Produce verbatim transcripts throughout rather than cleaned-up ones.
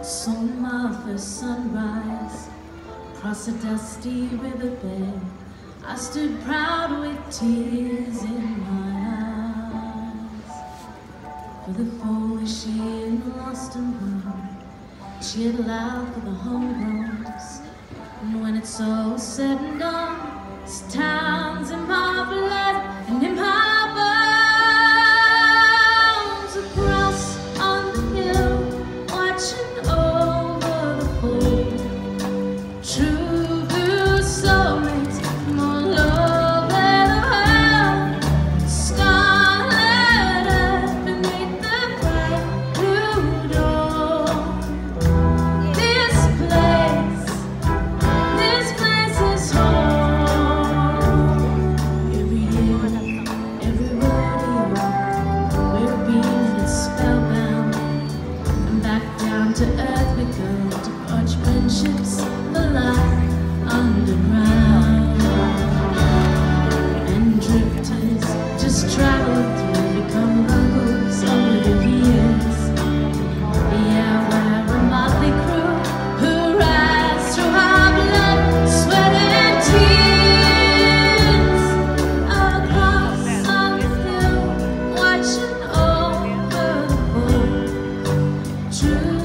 Saw my first sunrise across a dusty riverbed. I stood proud with tears in my eyes for the foolish she had lost and won. She had allowed for the homegrowns, and when it's all said and done, this town's in my blood and in my to earth we go, to forge friendships for life underground. And drifters just travel through, become locals over the years. Yeah, we're a motley crew who rise through our blood, sweat and tears. Across on the hill, watching over the board. True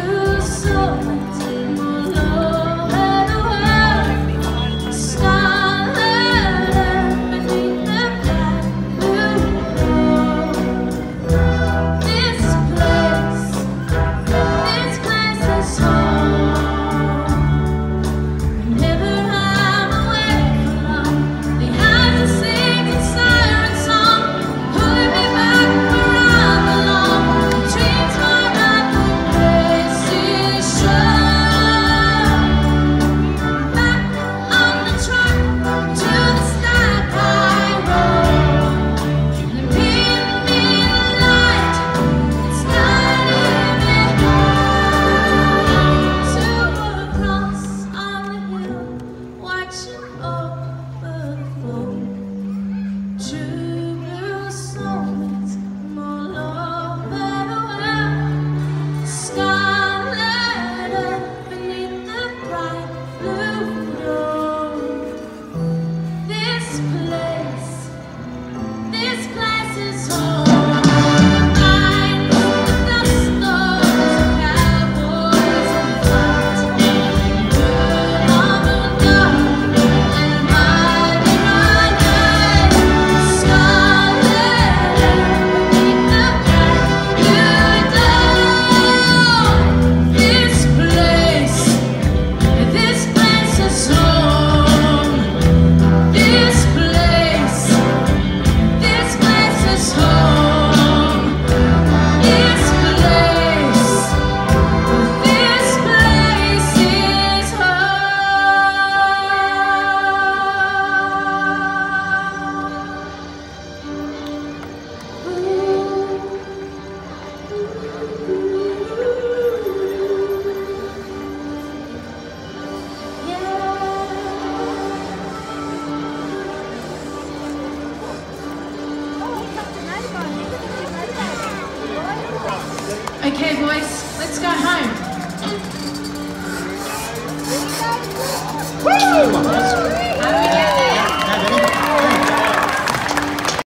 okay, boys, let's go home. Woo!